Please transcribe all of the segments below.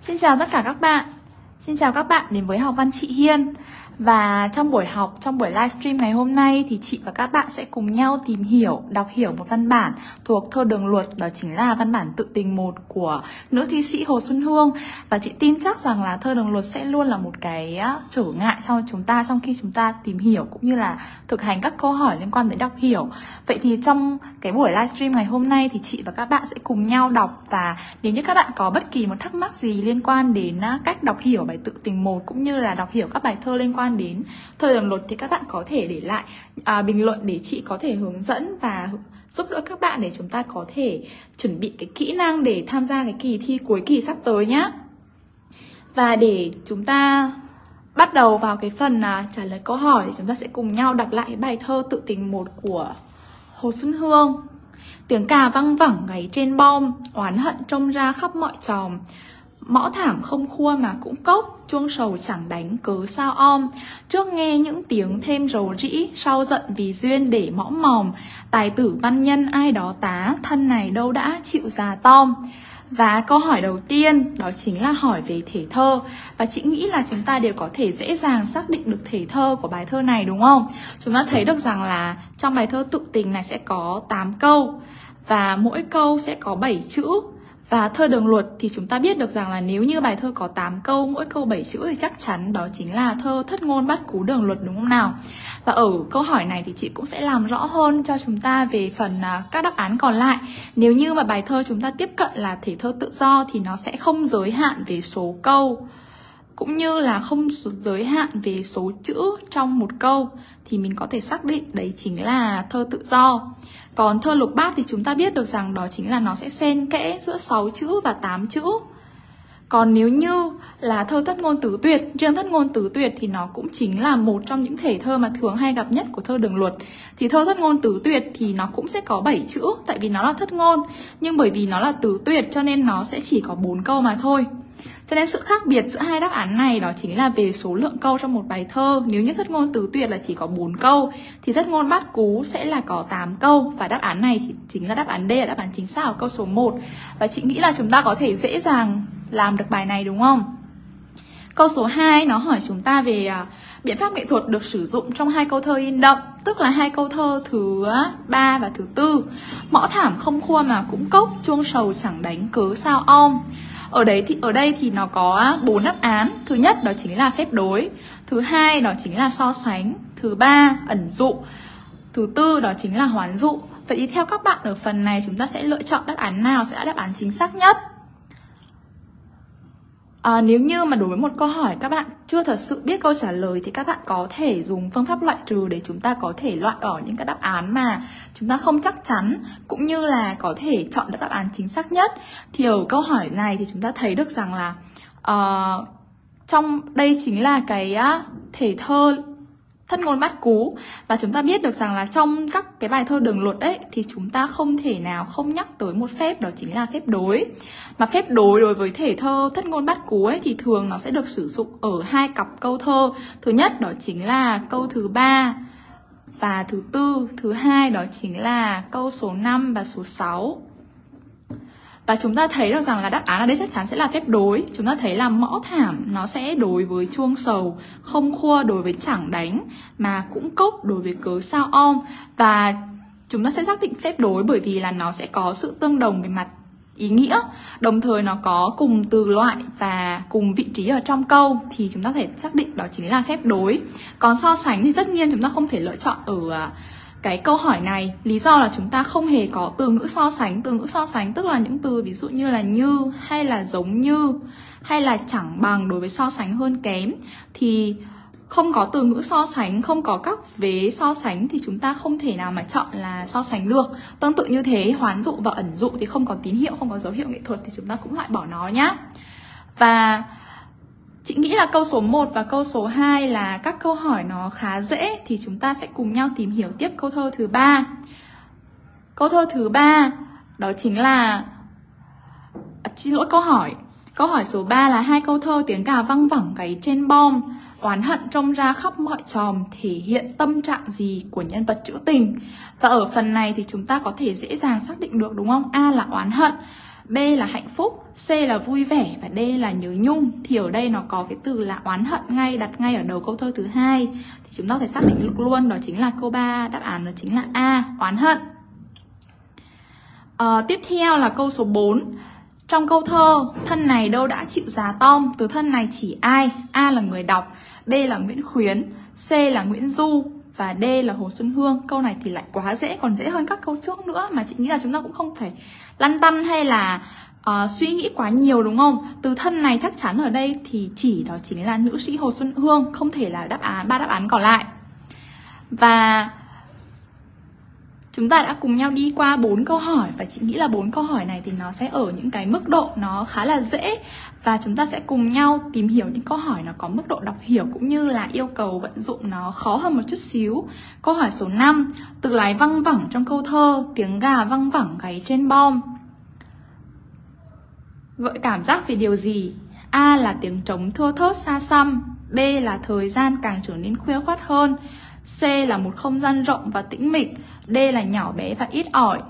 Xin chào tất cả các bạn. Xin chào các bạn đến với Học Văn chị Hiên. Và trong buổi livestream ngày hôm nay thì chị và các bạn sẽ cùng nhau tìm hiểu, đọc hiểu một văn bản thuộc Thơ Đường Luật. Đó chính là văn bản Tự Tình 1 của nữ thi sĩ Hồ Xuân Hương. Và chị tin chắc rằng là Thơ Đường Luật sẽ luôn là một cái trở ngại cho chúng ta trong khi chúng ta tìm hiểu cũng như là thực hành các câu hỏi liên quan đến đọc hiểu. Vậy thì trong cái buổi livestream ngày hôm nay thì chị và các bạn sẽ cùng nhau đọc. Và nếu như các bạn có bất kỳ một thắc mắc gì liên quan đến cách đọc hiểu bài Tự Tình 1 cũng như là đọc hiểu các bài thơ liên quan đến Thơ Đường Luật thì các bạn có thể để lại bình luận để chị có thể hướng dẫn và giúp đỡ các bạn để chúng ta có thể chuẩn bị cái kỹ năng để tham gia cái kỳ thi cuối kỳ sắp tới nhé. Và để chúng ta bắt đầu vào cái phần trả lời câu hỏi thì chúng ta sẽ cùng nhau đọc lại bài thơ Tự Tình 1 của Hồ Xuân Hương. Tiếng cà văng vẳng gáy trên bom, oán hận trông ra khắp mọi tròm. Mõ thảm không khua mà cũng cốc, chuông sầu chẳng đánh cớ sao om. Trước nghe những tiếng thêm rầu rĩ, sau giận vì duyên để mõm mòm. Tài tử văn nhân ai đó tá, thân này đâu đã chịu già tom. Và câu hỏi đầu tiên đó chính là hỏi về thể thơ. Và chị nghĩ là chúng ta đều có thể dễ dàng xác định được thể thơ của bài thơ này đúng không? Chúng ta thấy được rằng là trong bài thơ Tự Tình này sẽ có 8 câu. Và mỗi câu sẽ có 7 chữ. Và Thơ Đường Luật thì chúng ta biết được rằng là nếu như bài thơ có 8 câu, mỗi câu 7 chữ thì chắc chắn đó chính là thơ Thất Ngôn Bát Cú Đường Luật đúng không nào? Và ở câu hỏi này thì chị cũng sẽ làm rõ hơn cho chúng ta về phần các đáp án còn lại. Nếu như mà bài thơ chúng ta tiếp cận là thể thơ tự do thì nó sẽ không giới hạn về số câu cũng như là không giới hạn về số chữ trong một câu thì mình có thể xác định đấy chính là thơ tự do. Còn thơ lục bát thì chúng ta biết được rằng đó chính là nó sẽ xen kẽ giữa 6 chữ và 8 chữ. Còn nếu như là thơ Thất Ngôn Tứ Tuyệt, riêng Thất Ngôn Tứ Tuyệt thì nó cũng chính là một trong những thể thơ mà thường hay gặp nhất của Thơ Đường Luật. Thì thơ Thất Ngôn Tứ Tuyệt thì nó cũng sẽ có 7 chữ, tại vì nó là thất ngôn. Nhưng bởi vì nó là tứ tuyệt cho nên nó sẽ chỉ có 4 câu mà thôi. Cho nên sự khác biệt giữa hai đáp án này đó chính là về số lượng câu trong một bài thơ. Nếu như Thất Ngôn Tứ Tuyệt là chỉ có 4 câu thì Thất Ngôn Bát Cú sẽ là có 8 câu. Và đáp án này thì chính là đáp án D, là đáp án chính xác của câu số 1. Và chị nghĩ là chúng ta có thể dễ dàng làm được bài này đúng không? Câu số 2 nó hỏi chúng ta về biện pháp nghệ thuật được sử dụng trong hai câu thơ in đậm, tức là hai câu thơ thứ 3 và thứ 4. Mõ thảm không khua mà cũng cốc, chuông sầu chẳng đánh cớ sao om. Ở đây thì nó có 4 đáp án. Thứ nhất đó chính là phép đối, thứ hai đó chính là so sánh, thứ ba ẩn dụ, thứ tư đó chính là hoán dụ. Vậy thì theo các bạn ở phần này chúng ta sẽ lựa chọn đáp án nào sẽ là đáp án chính xác nhất? Nếu như mà đối với một câu hỏi các bạn chưa thật sự biết câu trả lời thì các bạn có thể dùng phương pháp loại trừ để chúng ta có thể loại bỏ những cái đáp án mà chúng ta không chắc chắn, cũng như là có thể chọn được đáp án chính xác nhất. Thì ở câu hỏi này thì chúng ta thấy được rằng là trong đây chính là cái thể thơ Thất Ngôn Bát Cú. Và chúng ta biết được rằng là trong các cái bài thơ Đường Luật ấy thì chúng ta không thể nào không nhắc tới một phép, đó chính là phép đối. Mà phép đối với thể thơ Thất Ngôn Bát Cú ấy thì thường nó sẽ được sử dụng ở hai cặp câu thơ. Thứ nhất đó chính là câu thứ 3 và thứ 4, thứ hai đó chính là câu số 5 và số 6. Và chúng ta thấy được rằng là đáp án ở đây chắc chắn sẽ là phép đối. Chúng ta thấy là mõ thảm nó sẽ đối với chuông sầu, không khua đối với chẳng đánh, mà cũng cốc đối với cớ sao om. Và chúng ta sẽ xác định phép đối bởi vì là nó sẽ có sự tương đồng về mặt ý nghĩa, đồng thời nó có cùng từ loại và cùng vị trí ở trong câu, thì chúng ta có thể xác định đó chính là phép đối. Còn so sánh thì tất nhiên chúng ta không thể lựa chọn ở cái câu hỏi này. Lý do là chúng ta không hề có từ ngữ so sánh. Từ ngữ so sánh tức là những từ ví dụ như là như, hay là giống như, hay là chẳng bằng đối với so sánh hơn kém. Thì không có từ ngữ so sánh, không có các vế so sánh thì chúng ta không thể nào mà chọn là so sánh được. Tương tự như thế, hoán dụ và ẩn dụ thì không có tín hiệu, không có dấu hiệu nghệ thuật thì chúng ta cũng loại bỏ nó nhá. Và chị nghĩ là câu số 1 và câu số 2 là các câu hỏi nó khá dễ, thì chúng ta sẽ cùng nhau tìm hiểu tiếp câu thơ thứ 3. Câu thơ thứ 3 đó chính là xin lỗi câu hỏi. Câu hỏi số 3 là hai câu thơ tiếng cà văng vẳng gáy trên bom, oán hận trông ra khắp mọi tròm, thể hiện tâm trạng gì của nhân vật trữ tình. Và ở phần này thì chúng ta có thể dễ dàng xác định được đúng không? A là oán hận. B là hạnh phúc, C là vui vẻ và D là nhớ nhung. Thì ở đây nó có cái từ là oán hận đặt ngay ở đầu câu thơ thứ hai. Thì chúng ta phải xác định luôn đó chính là câu 3, đáp án đó chính là A, oán hận. Tiếp theo là câu số 4. Trong câu thơ, thân này đâu đã chịu giá tom, từ thân này chỉ ai? A là người đọc, B là Nguyễn Khuyến, C là Nguyễn Du và D là Hồ Xuân Hương. Câu này thì lại quá dễ, còn dễ hơn các câu trước nữa, mà chị nghĩ là chúng ta cũng không phải lăn tăn hay là suy nghĩ quá nhiều, đúng không? Từ thân này chắc chắn ở đây thì chỉ đó chính là nữ sĩ Hồ Xuân Hương, không thể là ba đáp án còn lại. Và chúng ta đã cùng nhau đi qua 4 câu hỏi, và chị nghĩ là 4 câu hỏi này thì nó sẽ ở những cái mức độ nó khá là dễ, và chúng ta sẽ cùng nhau tìm hiểu những câu hỏi nó có mức độ đọc hiểu cũng như là yêu cầu vận dụng nó khó hơn một chút xíu. Câu hỏi số 5, từ lái văng vẳng trong câu thơ, tiếng gà văng vẳng gáy trên bom, gợi cảm giác về điều gì? A là tiếng trống thưa thớt xa xăm, B là thời gian càng trở nên khuya khoắt hơn, C là một không gian rộng và tĩnh mịch, D là nhỏ bé và ít ỏi.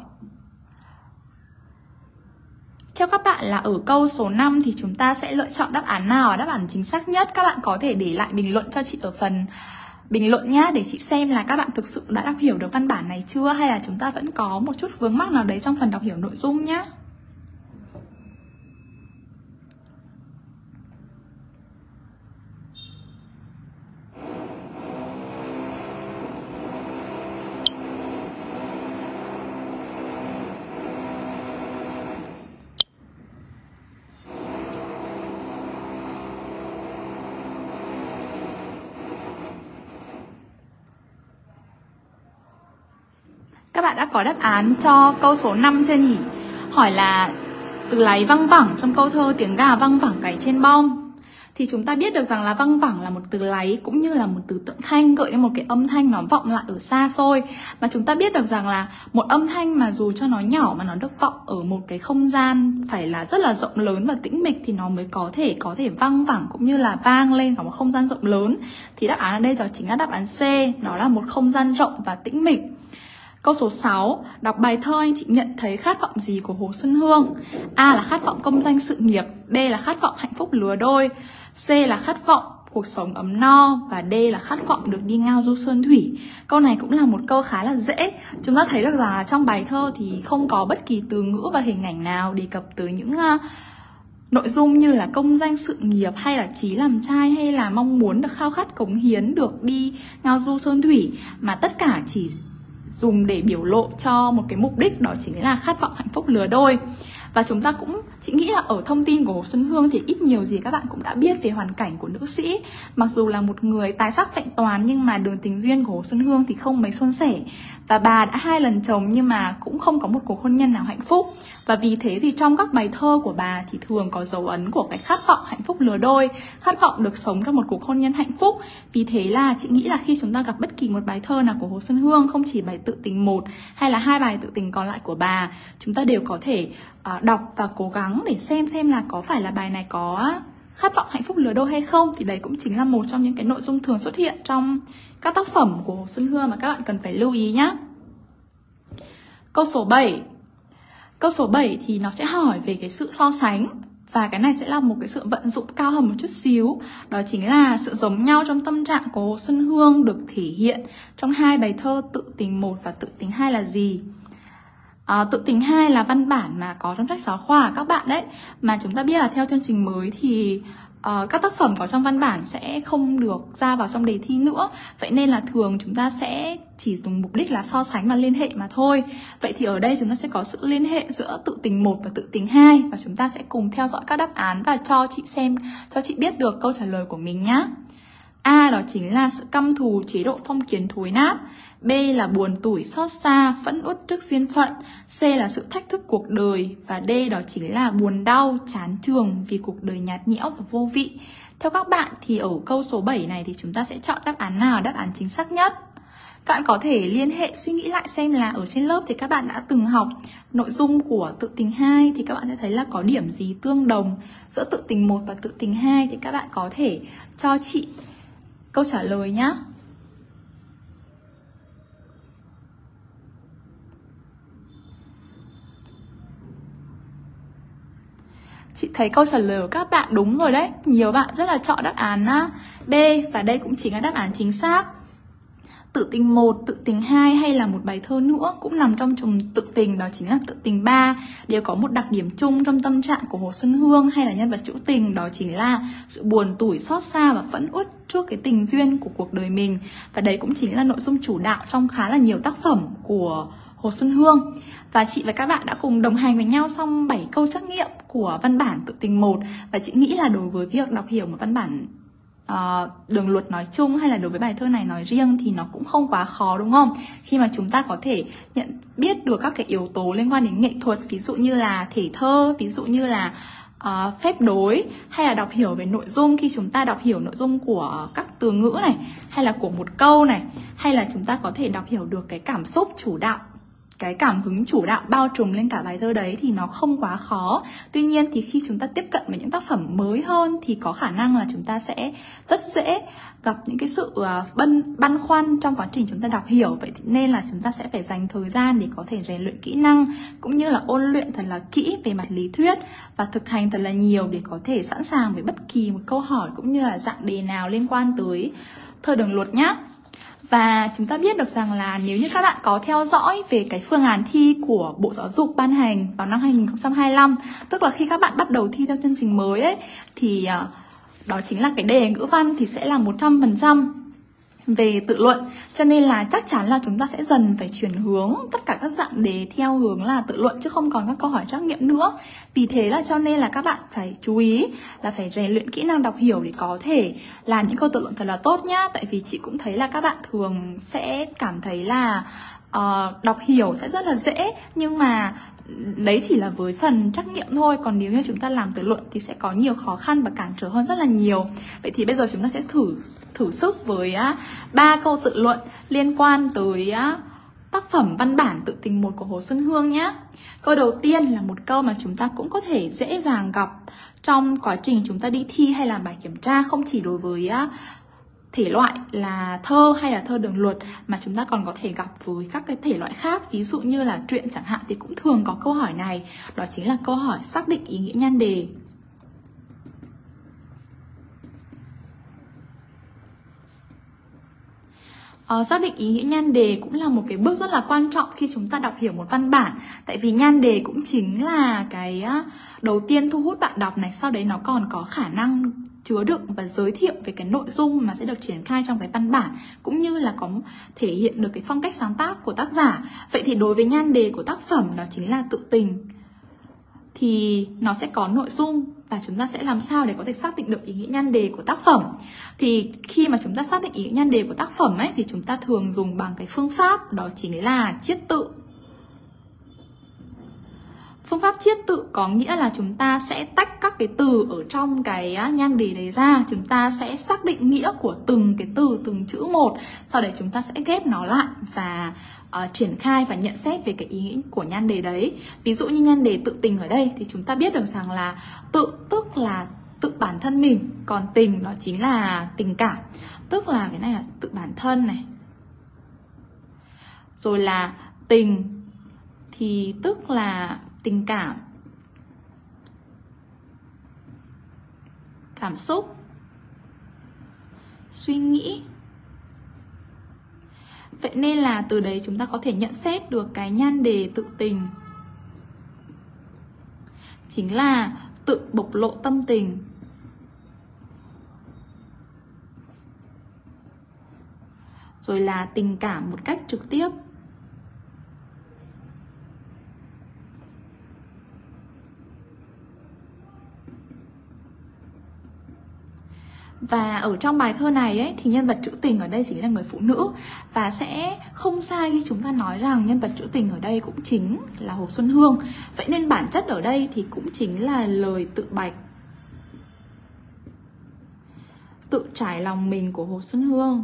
Theo các bạn là ở câu số 5 thì chúng ta sẽ lựa chọn đáp án nào là đáp án chính xác nhất? Các bạn có thể để lại bình luận cho chị ở phần bình luận nhá, để chị xem là các bạn thực sự đã đọc hiểu được văn bản này chưa, hay là chúng ta vẫn có một chút vướng mắc nào đấy trong phần đọc hiểu nội dung nhá. Các bạn đã có đáp án cho câu số 5 chưa nhỉ? Hỏi là từ láy văng vẳng trong câu thơ tiếng gà văng vẳng gáy trên bom. Thì chúng ta biết được rằng là văng vẳng là một từ láy cũng như là một từ tượng thanh, gợi đến một cái âm thanh nó vọng lại ở xa xôi. Mà chúng ta biết được rằng là một âm thanh mà dù cho nó nhỏ mà nó được vọng ở một cái không gian phải là rất là rộng lớn và tĩnh mịch thì nó mới có thể văng vẳng cũng như là vang lên cả một không gian rộng lớn. Thì đáp án ở đây đó chính là đáp án C, nó là một không gian rộng và tĩnh mịch. Câu số 6, đọc bài thơ anh chị nhận thấy khát vọng gì của Hồ Xuân Hương? A là khát vọng công danh sự nghiệp, B là khát vọng hạnh phúc lứa đôi, C là khát vọng cuộc sống ấm no và D là khát vọng được đi ngao du sơn thủy. Câu này cũng là một câu khá là dễ. Chúng ta thấy được rằng là trong bài thơ thì không có bất kỳ từ ngữ và hình ảnh nào đề cập tới những nội dung như là công danh sự nghiệp hay là chí làm trai hay là mong muốn được khao khát cống hiến được đi ngao du sơn thủy, mà tất cả chỉ dùng để biểu lộ cho một cái mục đích, đó chính là khát vọng hạnh phúc lứa đôi. Và chúng ta cũng, chị nghĩ là ở thông tin của Hồ Xuân Hương thì ít nhiều gì các bạn cũng đã biết về hoàn cảnh của nữ sĩ. Mặc dù là một người tài sắc vẹn toàn nhưng mà đường tình duyên của Hồ Xuân Hương thì không mấy suôn sẻ. Và bà đã 2 lần chồng nhưng mà cũng không có một cuộc hôn nhân nào hạnh phúc. Và vì thế thì trong các bài thơ của bà thì thường có dấu ấn của cái khát vọng hạnh phúc lứa đôi, khát vọng được sống trong một cuộc hôn nhân hạnh phúc. Vì thế là chị nghĩ là khi chúng ta gặp bất kỳ một bài thơ nào của Hồ Xuân Hương, không chỉ bài tự tình 1 hay là 2 bài tự tình còn lại của bà, chúng ta đều có thể đọc và cố gắng để xem là có phải là bài này có khát vọng hạnh phúc lứa đôi hay không. Thì đấy cũng chính là một trong những cái nội dung thường xuất hiện trong các tác phẩm của Hồ Xuân Hương mà các bạn cần phải lưu ý nhé. Câu số 7. Câu số 7 thì nó sẽ hỏi về cái sự so sánh. Và cái này sẽ là một cái sự vận dụng cao hơn một chút xíu. Đó chính là sự giống nhau trong tâm trạng của Hồ Xuân Hương được thể hiện trong 2 bài thơ tự tình 1 và tự tình 2 là gì? Tự tình 2 là văn bản mà có trong sách giáo khoa các bạn đấy. Mà chúng ta biết là theo chương trình mới thì các tác phẩm có trong văn bản sẽ không được ra vào trong đề thi nữa. Vậy nên là thường chúng ta sẽ chỉ dùng mục đích là so sánh và liên hệ mà thôi. Vậy thì ở đây chúng ta sẽ có sự liên hệ giữa tự tình 1 và tự tình 2. Và chúng ta sẽ cùng theo dõi các đáp án và cho chị xem, cho chị biết được câu trả lời của mình nhé. A đó chính là sự căm thù chế độ phong kiến thối nát, B là buồn tủi xót xa phẫn uất trước duyên phận, C là sự thách thức cuộc đời và D đó chính là buồn đau chán chường vì cuộc đời nhạt nhẽo và vô vị. Theo các bạn thì ở câu số 7 này thì chúng ta sẽ chọn đáp án nào đáp án chính xác nhất? Các bạn có thể liên hệ suy nghĩ lại xem là ở trên lớp thì các bạn đã từng học nội dung của tự tình 2 thì các bạn sẽ thấy là có điểm gì tương đồng giữa tự tình 1 và tự tình 2 thì các bạn có thể cho chị câu trả lời nhé. Chị thấy câu trả lời của các bạn đúng rồi đấy. Nhiều bạn rất là chọn đáp án B, và đây cũng chính là đáp án chính xác. Tự tình 1, tự tình 2 hay là một bài thơ nữa cũng nằm trong chùm tự tình, đó chính là tự tình 3, đều có một đặc điểm chung trong tâm trạng của Hồ Xuân Hương hay là nhân vật trữ tình, đó chính là sự buồn tủi, xót xa và phẫn uất trước cái tình duyên của cuộc đời mình. Và đấy cũng chính là nội dung chủ đạo trong khá là nhiều tác phẩm của Hồ Xuân Hương. Và chị và các bạn đã cùng đồng hành với nhau xong 7 câu trắc nghiệm của văn bản tự tình 1. Và chị nghĩ là đối với việc đọc hiểu một văn bản Đường Luật nói chung hay là đối với bài thơ này nói riêng thì nó cũng không quá khó, đúng không? Khi mà chúng ta có thể biết được các cái yếu tố liên quan đến nghệ thuật, ví dụ như là thể thơ, ví dụ như là phép đối, hay là đọc hiểu về nội dung khi chúng ta đọc hiểu nội dung của các từ ngữ này, hay là của một câu này, hay là chúng ta có thể đọc hiểu được cái cảm xúc chủ đạo, cái cảm hứng chủ đạo bao trùm lên cả bài thơ đấy, thì nó không quá khó. Tuy nhiên thì khi chúng ta tiếp cận với những tác phẩm mới hơn thì có khả năng là chúng ta sẽ rất dễ gặp những cái sự băn khoăn trong quá trình chúng ta đọc hiểu. Vậy thì nên là chúng ta sẽ phải dành thời gian để có thể rèn luyện kỹ năng, cũng như là ôn luyện thật là kỹ về mặt lý thuyết và thực hành thật là nhiều để có thể sẵn sàng với bất kỳ một câu hỏi cũng như là dạng đề nào liên quan tới thơ Đường Luật nhé. Và chúng ta biết được rằng là nếu như các bạn có theo dõi về cái phương án thi của Bộ Giáo dục ban hành vào năm 2025, tức là khi các bạn bắt đầu thi theo chương trình mới ấy, thì đó chính là cái đề ngữ văn thì sẽ là 100% về tự luận. Cho nên là chắc chắn là chúng ta sẽ dần phải chuyển hướng tất cả các dạng đề theo hướng là tự luận, chứ không còn các câu hỏi trắc nghiệm nữa. Vì thế là cho nên là các bạn phải chú ý là phải rèn luyện kỹ năng đọc hiểu để có thể làm những câu tự luận thật là tốt nhá. Tại vì chị cũng thấy là các bạn thường sẽ cảm thấy là đọc hiểu sẽ rất là dễ, nhưng mà đấy chỉ là với phần trắc nghiệm thôi. Còn nếu như chúng ta làm tự luận thì sẽ có nhiều khó khăn và cản trở hơn rất là nhiều. Vậy thì bây giờ chúng ta sẽ thử sức với 3 câu tự luận liên quan tới tác phẩm văn bản tự tình 1 của Hồ Xuân Hương nhé. Câu đầu tiên là một câu mà chúng ta cũng có thể dễ dàng gặp trong quá trình chúng ta đi thi hay làm bài kiểm tra, không chỉ đối với thể loại là thơ hay là thơ Đường Luật, mà chúng ta còn có thể gặp với các cái thể loại khác, ví dụ như là truyện chẳng hạn, thì cũng thường có câu hỏi này. Đó chính là câu hỏi xác định ý nghĩa nhan đề. Xác định ý nghĩa nhan đề cũng là một cái bước rất là quan trọng khi chúng ta đọc hiểu một văn bản. Tại vì nhan đề cũng chính là cái đầu tiên thu hút bạn đọc này. Sau đấy nó còn có khả năng chứa đựng và giới thiệu về cái nội dung mà sẽ được triển khai trong cái văn bản, cũng như là có thể hiện được cái phong cách sáng tác của tác giả. Vậy thì đối với nhan đề của tác phẩm đó chính là tự tình, thì nó sẽ có nội dung và chúng ta sẽ làm sao để có thể xác định được ý nghĩa nhan đề của tác phẩm. Thì khi mà chúng ta xác định ý nghĩa nhan đề của tác phẩm ấy, thì chúng ta thường dùng bằng cái phương pháp đó chính là chiết tự. Phương pháp chiết tự có nghĩa là chúng ta sẽ tách các cái từ ở trong cái nhan đề đấy ra. Chúng ta sẽ xác định nghĩa của từng cái từ, từng chữ một. Sau đấy chúng ta sẽ ghép nó lại và triển khai và nhận xét về cái ý nghĩa của nhan đề đấy. Ví dụ như nhan đề tự tình ở đây thì chúng ta biết được rằng là tự tức là tự bản thân mình, còn tình đó chính là tình cảm, tức là cái này là tự bản thân này. Rồi là tình thì tức là tình cảm, cảm xúc, suy nghĩ. Vậy nên là từ đấy chúng ta có thể nhận xét được cái nhan đề tự tình chính là tự bộc lộ tâm tình. Rồi là tình cảm một cách trực tiếp. Và ở trong bài thơ này ấy, thì nhân vật trữ tình ở đây chính là người phụ nữ. Và sẽ không sai khi chúng ta nói rằng nhân vật trữ tình ở đây cũng chính là Hồ Xuân Hương. Vậy nên bản chất ở đây thì cũng chính là lời tự bạch, tự trải lòng mình của Hồ Xuân Hương.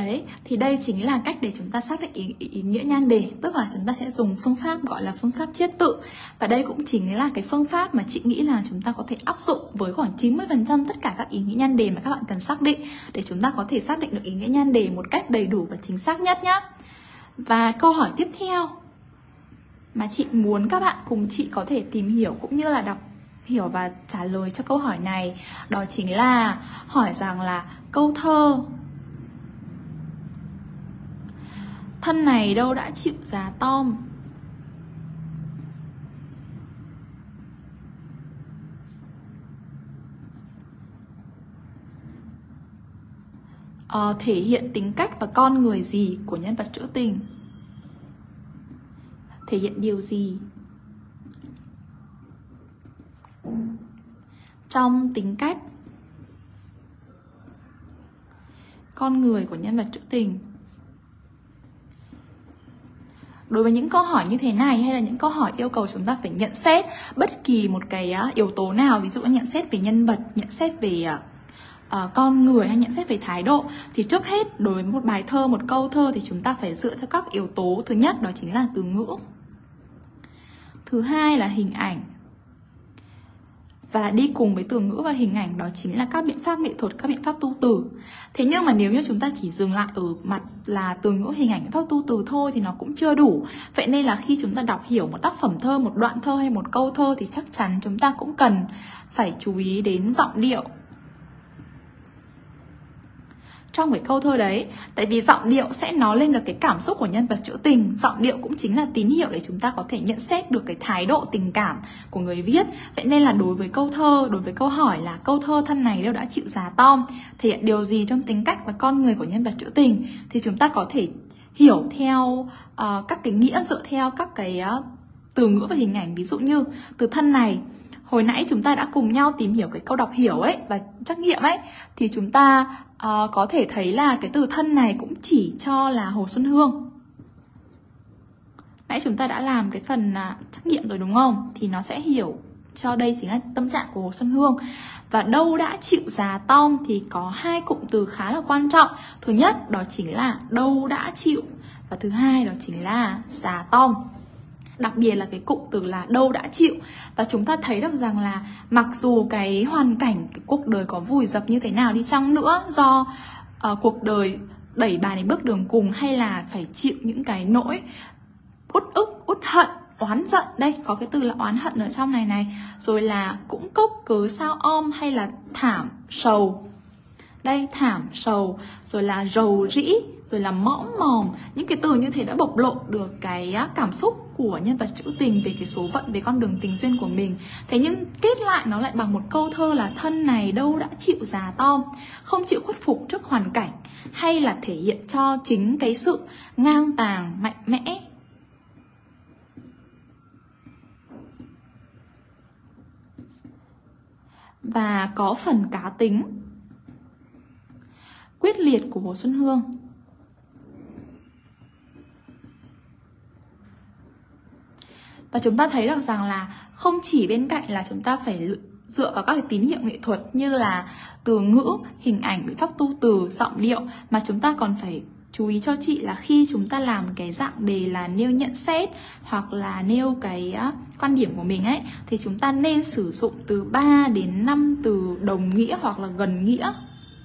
Đấy, thì đây chính là cách để chúng ta xác định ý nghĩa nhan đề. Tức là chúng ta sẽ dùng phương pháp gọi là phương pháp chiết tự. Và đây cũng chính là cái phương pháp mà chị nghĩ là chúng ta có thể áp dụng với khoảng 90% tất cả các ý nghĩa nhan đề mà các bạn cần xác định, để chúng ta có thể xác định được ý nghĩa nhan đề một cách đầy đủ và chính xác nhất nhé. Và câu hỏi tiếp theo mà chị muốn các bạn cùng chị có thể tìm hiểu cũng như là đọc hiểu và trả lời cho câu hỏi này, đó chính là hỏi rằng là câu thơ thân này đâu đã chịu giá tom thể hiện tính cách và con người gì của nhân vật trữ tình? Thể hiện điều gì trong tính cách, con người của nhân vật trữ tình? Đối với những câu hỏi như thế này, hay là những câu hỏi yêu cầu chúng ta phải nhận xét bất kỳ một cái yếu tố nào, ví dụ nhận xét về nhân vật, nhận xét về con người, hay nhận xét về thái độ, thì trước hết đối với một bài thơ, một câu thơ thì chúng ta phải dựa theo các yếu tố. Thứ nhất đó chính là từ ngữ, thứ hai là hình ảnh, và đi cùng với từ ngữ và hình ảnh đó chính là các biện pháp nghệ thuật, các biện pháp tu từ. Thế nhưng mà nếu như chúng ta chỉ dừng lại ở mặt là từ ngữ, hình ảnh, biện pháp tu từ thôi thì nó cũng chưa đủ. Vậy nên là khi chúng ta đọc hiểu một tác phẩm thơ, một đoạn thơ hay một câu thơ thì chắc chắn chúng ta cũng cần phải chú ý đến giọng điệu trong cái câu thơ đấy. Tại vì giọng điệu sẽ nói lên được cái cảm xúc của nhân vật trữ tình. Giọng điệu cũng chính là tín hiệu để chúng ta có thể nhận xét được cái thái độ tình cảm của người viết. Vậy nên là đối với câu thơ, đối với câu hỏi là câu thơ thân này đâu đã chịu giá tom thể hiện điều gì trong tính cách và con người của nhân vật trữ tình, thì chúng ta có thể hiểu theo các cái nghĩa dựa theo các cái từ ngữ và hình ảnh. Ví dụ như từ thân này, hồi nãy chúng ta đã cùng nhau tìm hiểu cái câu đọc hiểu ấy và trắc nghiệm ấy, thì chúng ta có thể thấy là cái từ thân này cũng chỉ cho là Hồ Xuân Hương. Nãy chúng ta đã làm cái phần trắc nghiệm rồi đúng không? Thì nó sẽ hiểu cho đây chính là tâm trạng của Hồ Xuân Hương. Và đâu đã chịu giá tom thì có hai cụm từ khá là quan trọng. Thứ nhất đó chính là đâu đã chịu, và thứ hai đó chính là giá tom. Đặc biệt là cái cụm từ là đâu đã chịu. Và chúng ta thấy được rằng là mặc dù cái hoàn cảnh, cái cuộc đời có vùi dập như thế nào đi chăng nữa, do cuộc đời đẩy bà đến bước đường cùng, hay là phải chịu những cái nỗi uất ức, uất hận, oán giận. Đây có cái từ là oán hận ở trong này. Rồi là cũng cốc cớ sao om, hay là thảm sầu. Đây, thảm sầu, rồi là rầu rĩ, rồi là mõm mòm. Những cái từ như thế đã bộc lộ được cái cảm xúc của nhân vật trữ tình về cái số phận, về con đường tình duyên của mình. Thế nhưng kết lại nó lại bằng một câu thơ là thân này đâu đã chịu giá tom, không chịu khuất phục trước hoàn cảnh, hay là thể hiện cho chính cái sự ngang tàng, mạnh mẽ, và có phần cá tính, quyết liệt của Hồ Xuân Hương. Và chúng ta thấy được rằng là không chỉ bên cạnh là chúng ta phải dựa vào các cái tín hiệu nghệ thuật như là từ ngữ, hình ảnh, biện pháp tu từ, giọng điệu, mà chúng ta còn phải chú ý cho chị là khi chúng ta làm cái dạng đề là nêu nhận xét hoặc là nêu cái quan điểm của mình ấy, thì chúng ta nên sử dụng từ 3 đến 5 từ đồng nghĩa hoặc là gần nghĩa.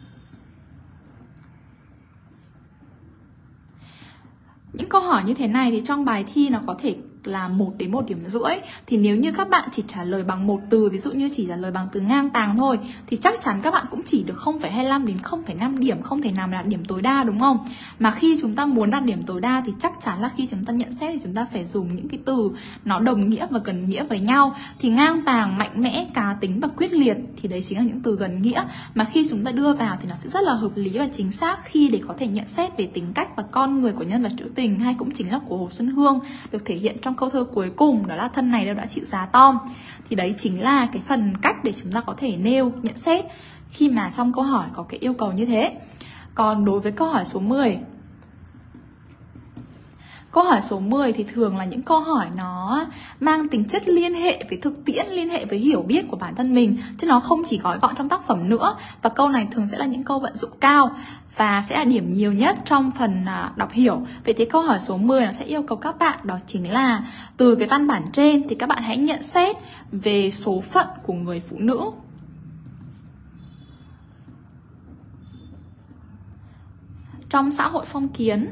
Những câu hỏi như thế này thì trong bài thi nó có thể là 1 đến 1,5 điểm. Thì nếu như các bạn chỉ trả lời bằng một từ, ví dụ như chỉ trả lời bằng từ ngang tàng thôi, thì chắc chắn các bạn cũng chỉ được 0,25 đến 0,5 điểm, không thể nào đạt điểm tối đa đúng không? Mà khi chúng ta muốn đạt điểm tối đa thì chắc chắn là khi chúng ta nhận xét thì chúng ta phải dùng những cái từ nó đồng nghĩa và gần nghĩa với nhau. Thì ngang tàng, mạnh mẽ, cá tính và quyết liệt thì đấy chính là những từ gần nghĩa, mà khi chúng ta đưa vào thì nó sẽ rất là hợp lý và chính xác khi để có thể nhận xét về tính cách và con người của nhân vật trữ tình, hay cũng chính là của Hồ Xuân Hương, được thể hiện trong câu thơ cuối cùng, đó là thân này đâu đã chịu giá tom. Thì đấy chính là cái phần cách để chúng ta có thể nêu nhận xét khi mà trong câu hỏi có cái yêu cầu như thế. Còn đối với câu hỏi số 10, Câu hỏi số 10 thì thường là những câu hỏi nó mang tính chất liên hệ với thực tiễn, liên hệ với hiểu biết của bản thân mình, chứ nó không chỉ gói gọn trong tác phẩm nữa. Và câu này thường sẽ là những câu vận dụng cao và sẽ là điểm nhiều nhất trong phần đọc hiểu. Vậy thì câu hỏi số 10 nó sẽ yêu cầu các bạn đó chính là từ cái văn bản trên thì các bạn hãy nhận xét về số phận của người phụ nữ trong xã hội phong kiến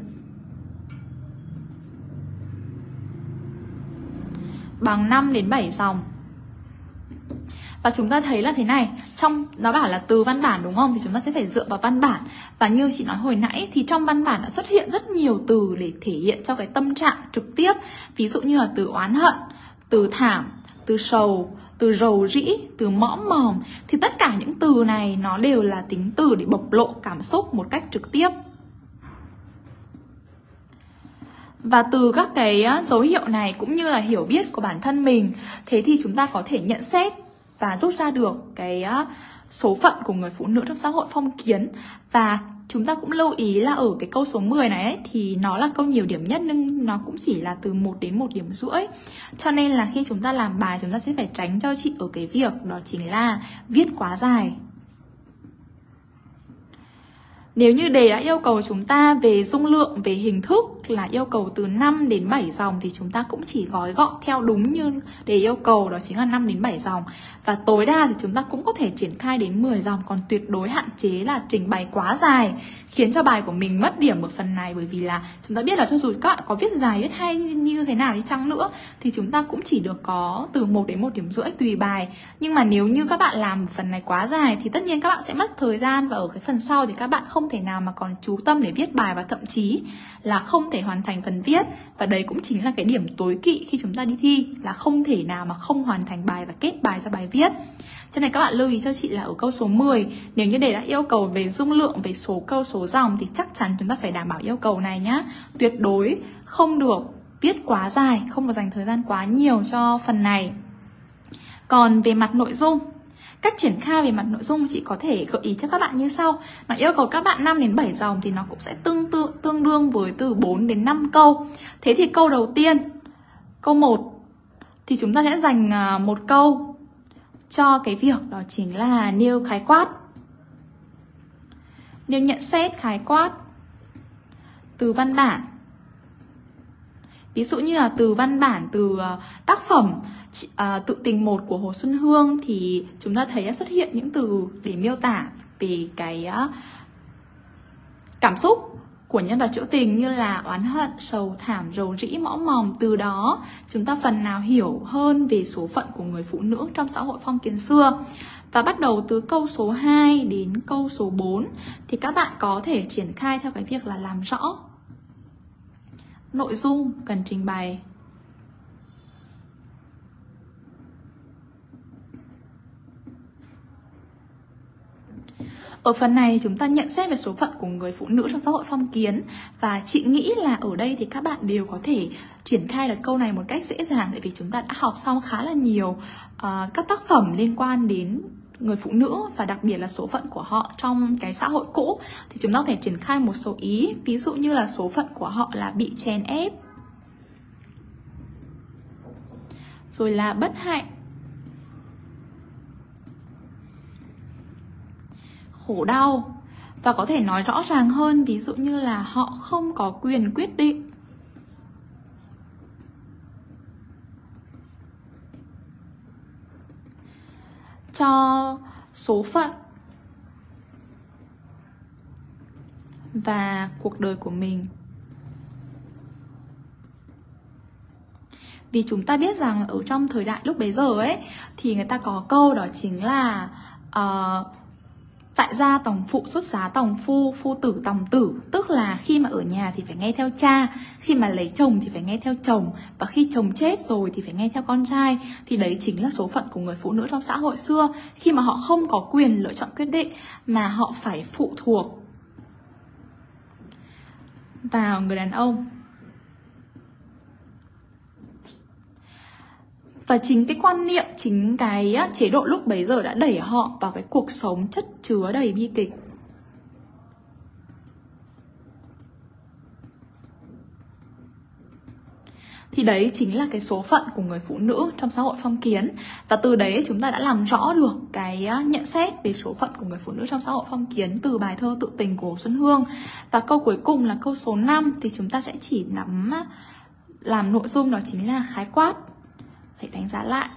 bằng 5 đến 7 dòng. Và chúng ta thấy là thế này, trong nó bảo là từ văn bản đúng không? Thì chúng ta sẽ phải dựa vào văn bản. Và như chị nói hồi nãy thì trong văn bản đã xuất hiện rất nhiều từ để thể hiện cho cái tâm trạng trực tiếp. Ví dụ như là từ oán hận, từ thảm, từ sầu, từ rầu rĩ, từ mõm mòm. Thì tất cả những từ này nó đều là tính từ để bộc lộ cảm xúc một cách trực tiếp. Và từ các cái dấu hiệu này cũng như là hiểu biết của bản thân mình, thế thì chúng ta có thể nhận xét và rút ra được cái số phận của người phụ nữ trong xã hội phong kiến. Và chúng ta cũng lưu ý là ở cái câu số 10 này ấy, thì nó là câu nhiều điểm nhất nhưng nó cũng chỉ là từ 1 đến 1,5 điểm. Cho nên là khi chúng ta làm bài chúng ta sẽ phải tránh cho chị ở cái việc đó chính là viết quá dài. Nếu như đề đã yêu cầu chúng ta về dung lượng, về hình thức là yêu cầu từ 5 đến 7 dòng thì chúng ta cũng chỉ gói gọn theo đúng như đề yêu cầu, đó chính là 5 đến 7 dòng. Và tối đa thì chúng ta cũng có thể triển khai đến 10 dòng, còn tuyệt đối hạn chế là trình bày quá dài, khiến cho bài của mình mất điểm ở phần này. Bởi vì là chúng ta biết là cho dù các bạn có viết dài, viết hay như thế nào đi chăng nữa thì chúng ta cũng chỉ được có từ 1 đến 1,5 điểm tùy bài. Nhưng mà nếu như các bạn làm phần này quá dài thì tất nhiên các bạn sẽ mất thời gian, và ở cái phần sau thì các bạn không thể nào mà còn chú tâm để viết bài, và thậm chí là không thể hoàn thành phần viết. Và đấy cũng chính là cái điểm tối kỵ khi chúng ta đi thi, là không thể nào mà không hoàn thành bài và kết bài cho bài viết. Cho nên các bạn lưu ý cho chị là ở câu số 10, nếu như đề đã yêu cầu về dung lượng, về số câu, số dòng thì chắc chắn chúng ta phải đảm bảo yêu cầu này nhá. Tuyệt đối không được viết quá dài, không được dành thời gian quá nhiều cho phần này. Còn về mặt nội dung, cách triển khai về mặt nội dung chị có thể gợi ý cho các bạn như sau. Mà yêu cầu các bạn 5 đến 7 dòng thì nó cũng sẽ tương đương với từ 4 đến 5 câu. Thế thì câu đầu tiên, câu 1 thì chúng ta sẽ dành một câu cho cái việc đó chính là nêu khái quát, nêu nhận xét khái quát từ văn bản. Ví dụ như là từ văn bản, từ tác phẩm Tự tình 1 của Hồ Xuân Hương thì chúng ta thấy xuất hiện những từ để miêu tả về cái cảm xúc của nhân vật trữ tình như là oán hận, sầu thảm, rầu rĩ, mõm mòm. Từ đó chúng ta phần nào hiểu hơn về số phận của người phụ nữ trong xã hội phong kiến xưa. Và bắt đầu từ câu số 2 đến câu số 4 thì các bạn có thể triển khai theo cái việc là làm rõ nội dung cần trình bày. Ở phần này chúng ta nhận xét về số phận của người phụ nữ trong xã hội phong kiến. Và chị nghĩ là ở đây thì các bạn đều có thể triển khai được câu này một cách dễ dàng. Tại vì chúng ta đã học xong khá là nhiều các tác phẩm liên quan đến người phụ nữ, và đặc biệt là số phận của họ trong cái xã hội cũ. Thì chúng ta có thể triển khai một số ý. Ví dụ như là số phận của họ là bị chèn ép, rồi là bất hạnh, khổ đau. Và có thể nói rõ ràng hơn, ví dụ như là họ không có quyền quyết định, cho số phận và cuộc đời của mình. Vì chúng ta biết rằng ở trong thời đại lúc bấy giờ ấy thì người ta có câu đó chính là tại gia tòng phụ, xuất giá tòng phu, phu tử tòng tử. Tức là khi mà ở nhà thì phải nghe theo cha, khi mà lấy chồng thì phải nghe theo chồng, và khi chồng chết rồi thì phải nghe theo con trai. Thì đấy chính là số phận của người phụ nữ trong xã hội xưa, khi mà họ không có quyền lựa chọn quyết định mà họ phải phụ thuộc vào người đàn ông. Và chính cái quan niệm, chính cái chế độ lúc bấy giờ đã đẩy họ vào cái cuộc sống chất chứa đầy bi kịch. thì đấy chính là cái số phận của người phụ nữ trong xã hội phong kiến. Và từ đấy chúng ta đã làm rõ được cái nhận xét về số phận của người phụ nữ trong xã hội phong kiến từ bài thơ Tự Tình của Hồ Xuân Hương. Và câu cuối cùng là câu số 5 thì chúng ta sẽ chỉ nắm làm nội dung, đó chính là khái quát. Phải đánh giá lại.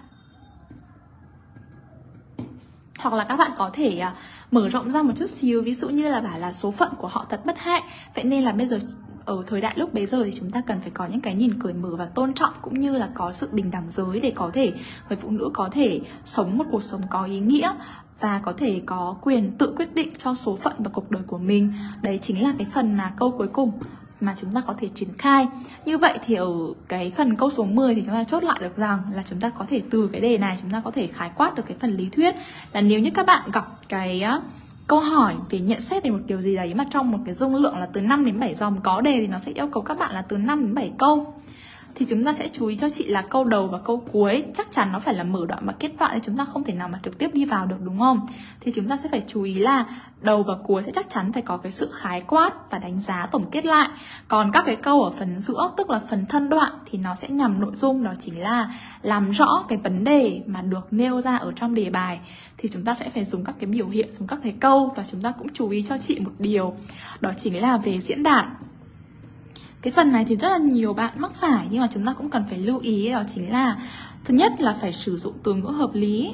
Hoặc là các bạn có thể mở rộng ra một chút xíu, ví dụ như là bảo là số phận của họ thật bất hạnh. Vậy nên là bây giờ ở thời đại lúc bấy giờ thì chúng ta cần phải có những cái nhìn cởi mở và tôn trọng, cũng như là có sự bình đẳng giới để có thể người phụ nữ có thể sống một cuộc sống có ý nghĩa và có thể có quyền tự quyết định cho số phận và cuộc đời của mình. Đấy chính là cái phần mà câu cuối cùng mà chúng ta có thể triển khai. Như vậy thì ở cái phần câu số 10 thì chúng ta chốt lại được rằng là chúng ta có thể từ cái đề này chúng ta có thể khái quát được cái phần lý thuyết, là nếu như các bạn gặp cái câu hỏi về nhận xét về một điều gì đấy mà trong một cái dung lượng là từ 5 đến 7 dòng, có đề thì nó sẽ yêu cầu các bạn là từ 5 đến 7 câu, thì chúng ta sẽ chú ý cho chị là câu đầu và câu cuối chắc chắn nó phải là mở đoạn và kết đoạn, thì chúng ta không thể nào mà trực tiếp đi vào được, đúng không? Thì chúng ta sẽ phải chú ý là đầu và cuối sẽ chắc chắn phải có cái sự khái quát và đánh giá tổng kết lại. Còn các cái câu ở phần giữa, tức là phần thân đoạn, thì nó sẽ nhằm nội dung đó chính là làm rõ cái vấn đề mà được nêu ra ở trong đề bài. Thì chúng ta sẽ phải dùng các cái biểu hiện, dùng các cái câu. Và chúng ta cũng chú ý cho chị một điều, đó chính là về diễn đạt. Cái phần này thì rất là nhiều bạn mắc phải, nhưng mà chúng ta cũng cần phải lưu ý, đó chính là thứ nhất là phải sử dụng từ ngữ hợp lý.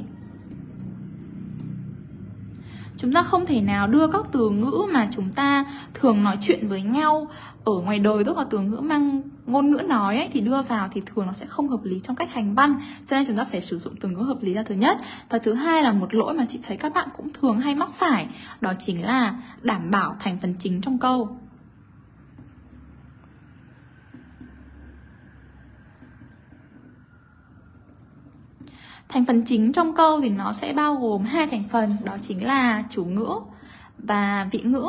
Chúng ta không thể nào đưa các từ ngữ mà chúng ta thường nói chuyện với nhau ở ngoài đời, tức là từ ngữ mang ngôn ngữ nói ấy, thì đưa vào thì thường nó sẽ không hợp lý trong cách hành văn. Cho nên chúng ta phải sử dụng từ ngữ hợp lý là thứ nhất. Và thứ hai là một lỗi mà chị thấy các bạn cũng thường hay mắc phải, đó chính là đảm bảo thành phần chính trong câu. Thành phần chính trong câu thì nó sẽ bao gồm hai thành phần, đó chính là chủ ngữ và vị ngữ.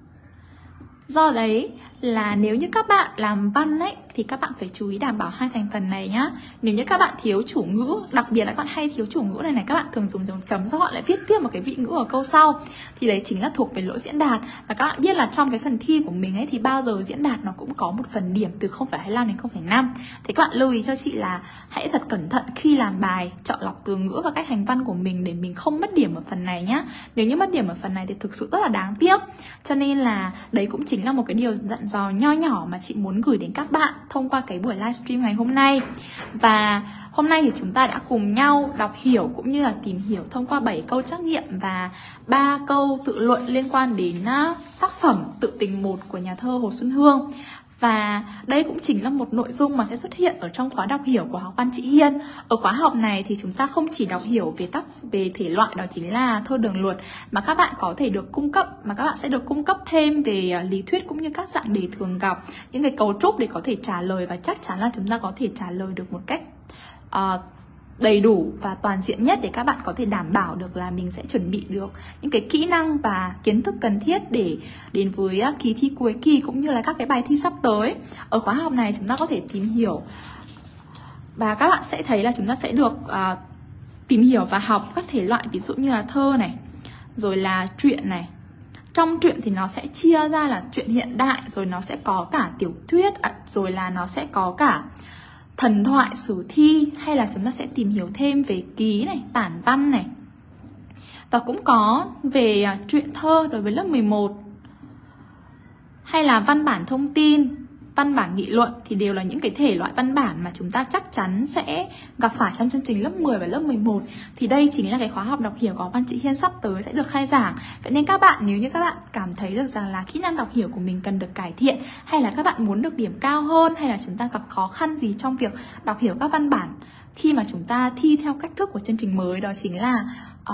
Do đấy là nếu như các bạn làm văn ấy thì các bạn phải chú ý đảm bảo hai thành phần này nhá. Nếu như các bạn thiếu chủ ngữ, đặc biệt là các bạn hay thiếu chủ ngữ này, các bạn thường dùng dấu chấm sau họ lại viết tiếp một cái vị ngữ ở câu sau, thì đấy chính là thuộc về lỗi diễn đạt. Và các bạn biết là trong cái phần thi của mình ấy thì bao giờ diễn đạt nó cũng có một phần điểm từ 0,25 đến 0,5. Thì các bạn lưu ý cho chị là hãy thật cẩn thận khi làm bài, chọn lọc từ ngữ và cách hành văn của mình để mình không mất điểm ở phần này nhá. Nếu như mất điểm ở phần này thì thực sự rất là đáng tiếc. Cho nên là đấy cũng chính là một cái điều dặn dò nho nhỏ mà chị muốn gửi đến các bạn thông qua cái buổi livestream ngày hôm nay. Và hôm nay thì chúng ta đã cùng nhau đọc hiểu cũng như là tìm hiểu thông qua 7 câu trắc nghiệm và 3 câu tự luận liên quan đến tác phẩm Tự Tình 1 của nhà thơ Hồ Xuân Hương. Và đây cũng chính là một nội dung mà sẽ xuất hiện ở trong khóa đọc hiểu của học văn chị Hiên. Ở khóa học này thì chúng ta không chỉ đọc hiểu về thể loại đó chính là thơ đường luật, mà các bạn có thể được cung cấp, mà các bạn sẽ được cung cấp thêm về lý thuyết cũng như các dạng đề thường gặp, những cái cấu trúc để có thể trả lời, và chắc chắn là chúng ta có thể trả lời được một cách đầy đủ và toàn diện nhất để các bạn có thể đảm bảo được là mình sẽ chuẩn bị được những cái kỹ năng và kiến thức cần thiết để đến với kỳ thi cuối kỳ cũng như là các cái bài thi sắp tới. Ở khóa học này chúng ta có thể tìm hiểu và các bạn sẽ thấy là chúng ta sẽ được tìm hiểu và học các thể loại, ví dụ như là thơ này, rồi là truyện này. Trong truyện thì nó sẽ chia ra là truyện hiện đại, rồi nó sẽ có cả tiểu thuyết, rồi là nó sẽ có cả thần thoại, sử thi, hay là chúng ta sẽ tìm hiểu thêm về ký này, tản văn này. Và cũng có về truyện thơ đối với lớp 11, hay là văn bản thông tin, văn bản nghị luận, thì đều là những cái thể loại văn bản mà chúng ta chắc chắn sẽ gặp phải trong chương trình lớp 10 và lớp 11. Thì đây chính là cái khóa học đọc hiểu của văn chị Hiên sắp tới sẽ được khai giảng. Vậy nên các bạn, nếu như các bạn cảm thấy được rằng là kỹ năng đọc hiểu của mình cần được cải thiện, hay là các bạn muốn được điểm cao hơn, hay là chúng ta gặp khó khăn gì trong việc đọc hiểu các văn bản khi mà chúng ta thi theo cách thức của chương trình mới, đó chính là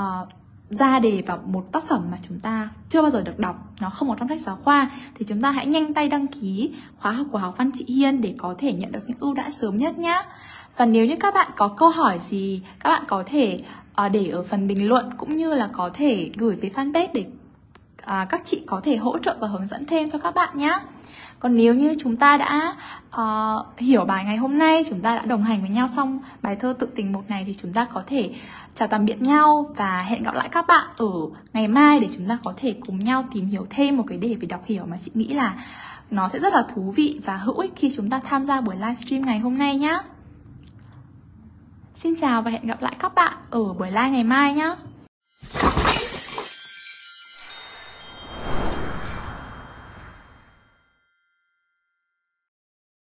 ra đề vào một tác phẩm mà chúng ta chưa bao giờ được đọc, nó không có trong sách giáo khoa, thì chúng ta hãy nhanh tay đăng ký khóa học của học văn chị Hiên để có thể nhận được những ưu đãi sớm nhất nhé. Và nếu như các bạn có câu hỏi gì, các bạn có thể để ở phần bình luận, cũng như là có thể gửi về fanpage để các chị có thể hỗ trợ và hướng dẫn thêm cho các bạn nhé. Còn nếu như chúng ta đã hiểu bài ngày hôm nay, chúng ta đã đồng hành với nhau xong bài thơ Tự Tình 1 này, thì chúng ta có thể chào tạm biệt nhau và hẹn gặp lại các bạn ở ngày mai để chúng ta có thể cùng nhau tìm hiểu thêm một cái đề về đọc hiểu mà chị nghĩ là nó sẽ rất là thú vị và hữu ích khi chúng ta tham gia buổi livestream ngày hôm nay nhé. Xin chào và hẹn gặp lại các bạn ở buổi live ngày mai nhé.